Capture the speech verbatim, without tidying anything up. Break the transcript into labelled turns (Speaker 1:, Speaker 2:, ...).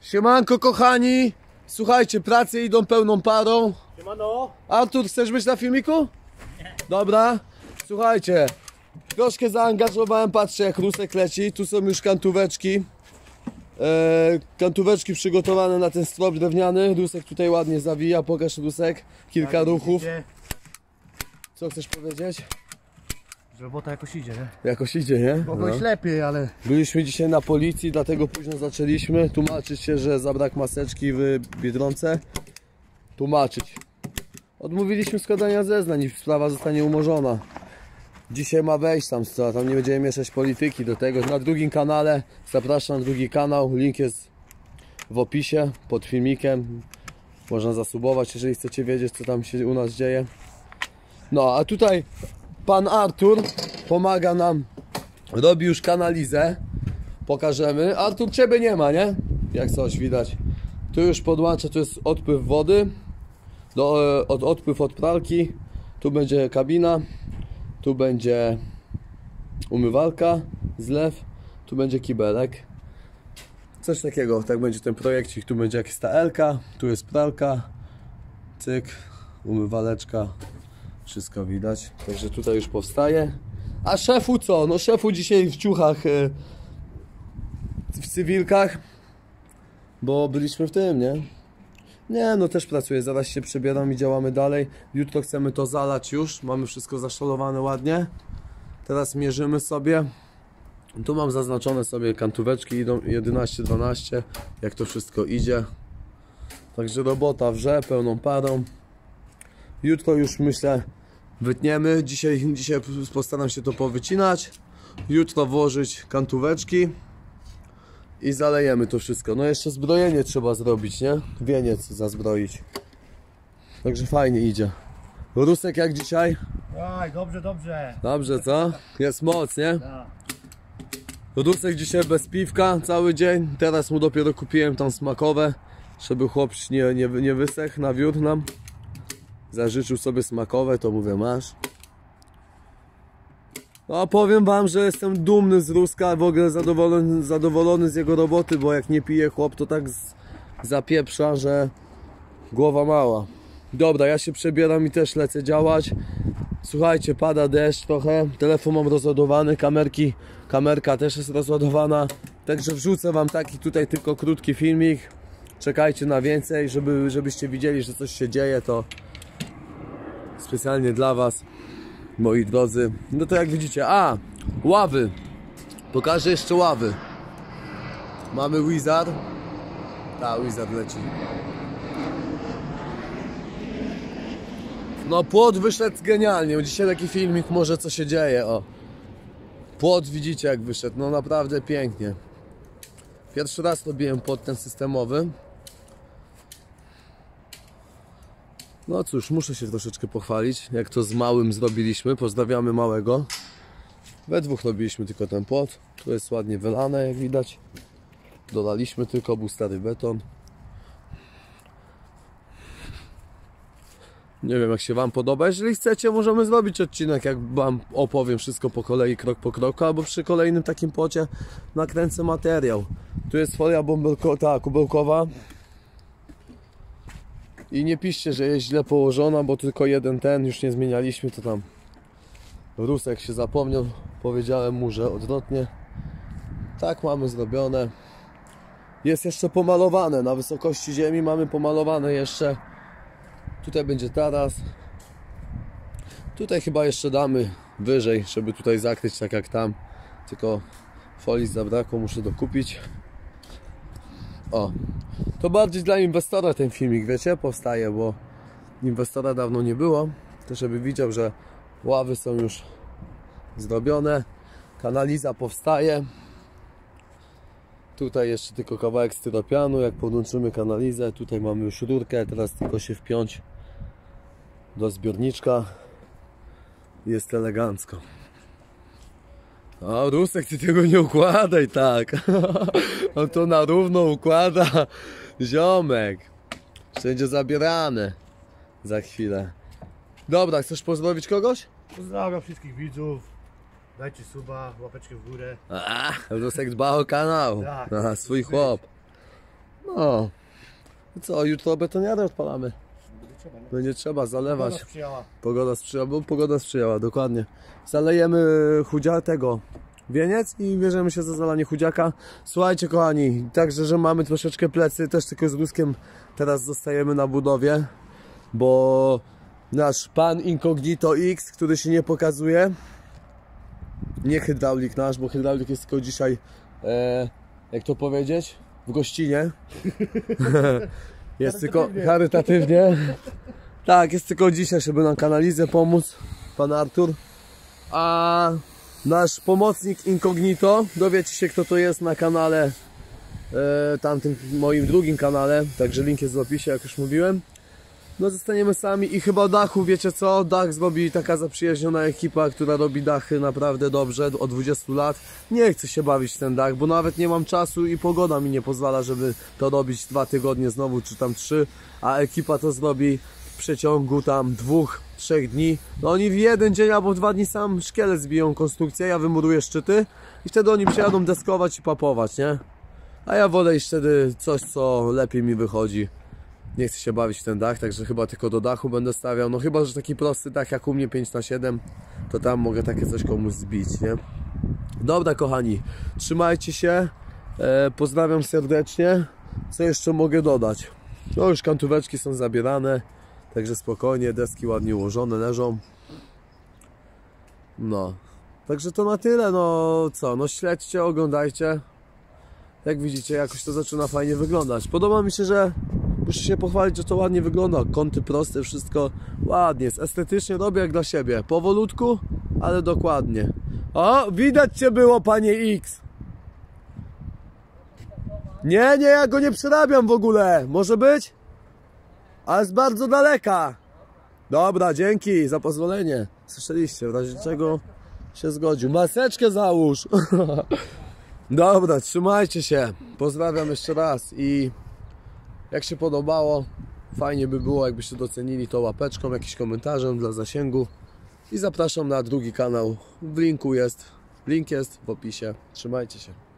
Speaker 1: Siemanko kochani, słuchajcie, prace idą pełną parą.
Speaker 2: Siemano.
Speaker 1: Artur, chcesz być na filmiku? Nie. Dobra, słuchajcie, troszkę zaangażowałem, patrzcie jak Rusek leci, tu są już kantóweczki. E, kantóweczki przygotowane na ten strop drewniany, Rusek tutaj ładnie zawija, pokaż Rusek, kilka tak, ruchów. Idzie. Co chcesz powiedzieć?
Speaker 2: Że robota jakoś idzie, nie?
Speaker 1: Jakoś idzie, nie?
Speaker 2: Mogło iść lepiej, ale...
Speaker 1: Byliśmy dzisiaj na policji, dlatego późno zaczęliśmy tłumaczyć się, że zabrak maseczki w Biedronce. Tłumaczyć. Odmówiliśmy składania zeznań i sprawa zostanie umorzona. Dzisiaj ma wejść tam, tam nie będziemy mieszać polityki do tego. Na drugim kanale, zapraszam na drugi kanał, link jest w opisie, pod filmikiem. Można zasubować, jeżeli chcecie wiedzieć, co tam się u nas dzieje. No, a tutaj pan Artur pomaga nam, robi już kanalizę. Pokażemy. Artur, ciebie nie ma, nie? Jak coś widać. Tu już podłączę, tu jest odpływ wody. Do, od, odpływ od pralki. Tu będzie kabina. Tu będzie umywalka, zlew. Tu będzie kibelek. Coś takiego, tak będzie ten projekcik. Tu będzie jakaś ta elka. Tu jest pralka. Cyk. Umywaleczka. Wszystko widać. Także tutaj już powstaje. A szefu co? No szefu dzisiaj w ciuchach, w cywilkach. Bo byliśmy w tym, nie? Nie, no też pracuję. Zaraz się przebieram i działamy dalej. Jutro chcemy to zalać już. Mamy wszystko zaszalowane ładnie. Teraz mierzymy sobie. Tu mam zaznaczone sobie kantóweczki. Idą jedenaście dwanaście. Jak to wszystko idzie. Także robota wrze pełną parą. Jutro już myślę wytniemy. Dzisiaj, dzisiaj postaram się to powycinać. Jutro włożyć kantóweczki. I zalejemy to wszystko. No jeszcze zbrojenie trzeba zrobić, nie? Wieniec zazbroić. Także fajnie idzie. Rusek jak dzisiaj?
Speaker 2: Oj, dobrze, dobrze.
Speaker 1: Dobrze, co? Jest moc, nie? Rusek dzisiaj bez piwka cały dzień. Teraz mu dopiero kupiłem tam smakowe, żeby chłop nie, nie, nie wysechł na wiór nam. Zażyczył sobie smakowe, to mówię, masz. No powiem wam, że jestem dumny z Ruska, w ogóle zadowolony, zadowolony z jego roboty, bo jak nie pije chłop, to tak z, zapieprza, że głowa mała. Dobra, ja się przebieram i też lecę działać. Słuchajcie, pada deszcz trochę, telefon mam rozładowany, kamerki, kamerka też jest rozładowana. Także wrzucę wam taki tutaj tylko krótki filmik. Czekajcie na więcej, żeby, żebyście widzieli, że coś się dzieje, to specjalnie dla was, moi drodzy. No to jak widzicie, a, ławy. Pokażę jeszcze ławy. Mamy Wizard. Ta, Wizard leci. No płot wyszedł genialnie. Dzisiaj taki filmik, może co się dzieje, o. Płot widzicie jak wyszedł, no naprawdę pięknie. Pierwszy raz robiłem płot ten systemowy. No cóż, muszę się troszeczkę pochwalić, jak to z małym zrobiliśmy. Pozdrawiamy małego. We dwóch robiliśmy tylko ten płot. Tu jest ładnie wylane, jak widać. Dodaliśmy tylko, był stary beton. Nie wiem jak się wam podoba. Jeżeli chcecie, możemy zrobić odcinek, jak wam opowiem wszystko po kolei, krok po kroku. Albo przy kolejnym takim płocie nakręcę materiał. Tu jest folia bąbelko, ta kubełkowa. I nie piszcie, że jest źle położona, bo tylko jeden ten, już nie zmienialiśmy, to tam Rusek się zapomniał, powiedziałem mu, że odwrotnie. Tak mamy zrobione. Jest jeszcze pomalowane, na wysokości ziemi mamy pomalowane jeszcze. Tutaj będzie taras. Tutaj chyba jeszcze damy wyżej, żeby tutaj zakryć tak jak tam. Tylko folii zabrakło, muszę dokupić. O, to bardziej dla inwestora ten filmik, wiecie, powstaje, bo inwestora dawno nie było. To żeby widział, że ławy są już zrobione, kanaliza powstaje. Tutaj jeszcze tylko kawałek styropianu, jak podłączymy kanalizę. Tutaj mamy już rurkę, teraz tylko się wpiąć do zbiorniczka. Jest elegancko. O, Rusek, ty tego nie układaj tak. On to na równo układa. Ziomek. Wszędzie zabierane. Za chwilę. Dobra, chcesz pozdrowić kogoś?
Speaker 2: Pozdrawiam wszystkich widzów. Dajcie suba, łapeczkę w górę.
Speaker 1: A, Rusek dba o kanał.
Speaker 2: Tak,
Speaker 1: Aha, swój chłop. No. I co, jutro betoniarę odpalamy. Będzie trzeba zalewać.
Speaker 2: Pogoda sprzyjała.
Speaker 1: Pogoda sprzyjała, bo pogoda sprzyjała, dokładnie. Zalejemy chudzia tego wieniec i bierzemy się za zalanie chudziaka. Słuchajcie kochani, także, że mamy troszeczkę plecy, też tylko z Ruskiem teraz zostajemy na budowie, bo nasz pan Incognito X, który się nie pokazuje, nie hydraulik nasz, bo hydraulik jest tylko dzisiaj, e, jak to powiedzieć, w gościnie. Jest tylko charytatywnie. Tak, jest tylko dzisiaj, żeby nam kanalizę pomóc, pan Artur. A nasz pomocnik Incognito, dowiecie się kto to jest na kanale, e, tamtym moim drugim kanale, także link jest w opisie, jak już mówiłem. No zostaniemy sami i chyba o dachu, wiecie co, dach zrobi taka zaprzyjaźniona ekipa, która robi dachy naprawdę dobrze od dwudziestu lat. Nie chcę się bawić w ten dach, bo nawet nie mam czasu i pogoda mi nie pozwala, żeby to robić dwa tygodnie znowu, czy tam trzy, a ekipa to zrobi w przeciągu tam dwóch, trzech dni. No oni w jeden dzień albo dwa dni sam szkielet zbiją konstrukcję, ja wymuruję szczyty i wtedy oni przyjadą deskować i papować, nie? A ja wolę iść wtedy coś, co lepiej mi wychodzi. Nie chcę się bawić w ten dach, także chyba tylko do dachu będę stawiał. No chyba, że taki prosty dach jak u mnie pięć na siedem, to tam mogę takie coś komuś zbić, nie? Dobra kochani, trzymajcie się, e, pozdrawiam serdecznie. Co jeszcze mogę dodać? No już kantóweczki są zabierane, także spokojnie, deski ładnie ułożone leżą. No, także to na tyle, no co, no śledźcie, oglądajcie. Jak widzicie, jakoś to zaczyna fajnie wyglądać. Podoba mi się, że muszę się pochwalić, że to ładnie wygląda. Kąty proste, wszystko ładnie jest. Estetycznie robię jak dla siebie. Powolutku, ale dokładnie. O, widać cię było, panie X. Nie, nie, ja go nie przerabiam w ogóle. Może być? Ale z bardzo daleka. Dobra, dzięki za pozwolenie. Słyszeliście, w razie czego się zgodził. Maseczkę załóż. Dobra, trzymajcie się. Pozdrawiam jeszcze raz i jak się podobało, fajnie by było, jakbyście docenili to łapeczką, jakimś komentarzem dla zasięgu. I zapraszam na drugi kanał. W linku jest, link jest w opisie. Trzymajcie się.